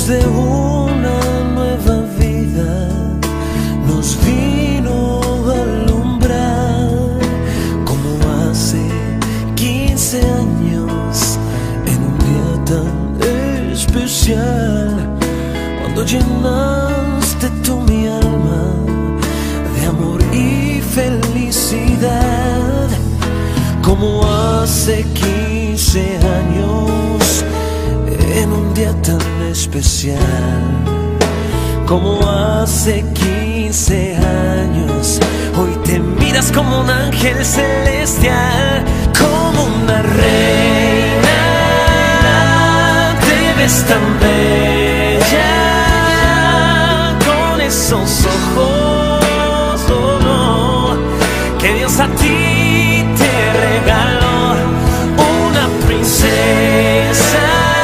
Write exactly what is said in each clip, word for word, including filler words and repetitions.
luz de una nueva vida nos vino a alumbrar, como hace quince años en un día tan especial, cuando llenaste tú mi alma de amor y felicidad, como hace quince años en un día tan especial, como hace quince años. Hoy te miras como un ángel celestial, como una reina, te ves tan bella con esos ojos, oh, no, que Dios a ti te regaló, una princesa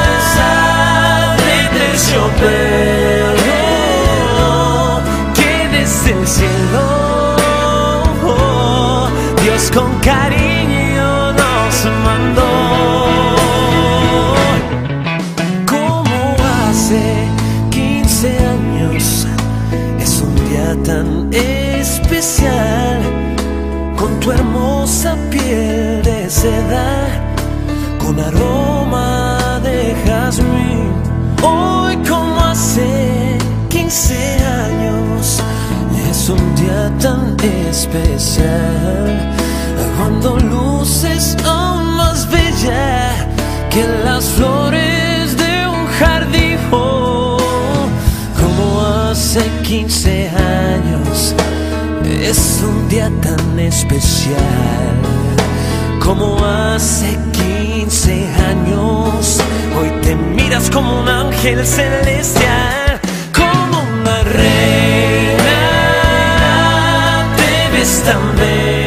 de terciopelo que desde el cielo, oh, Dios con cariño nos mandó. Como hace quince años es un día tan especial, con tu hermosa piel de seda, con aroma de jazmín. Hoy como hace quince años es un día tan especial, cuando luces aún más bella que las flores de un jardín. Oh, como hace quince años es un día tan especial, como hace quince años. Hoy te miras como un ángel celestial, como una reina, te ves tan bella